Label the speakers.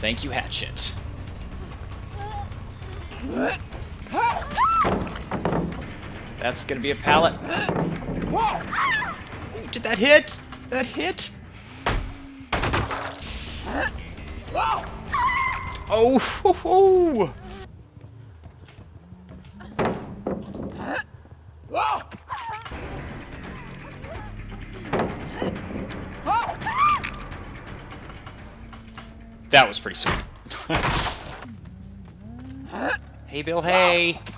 Speaker 1: Thank you, Hatchet. That's gonna be a pallet. Oh, did that hit? That hit? Oh, ho, ho. That was pretty sweet. Hey, Bill, hey!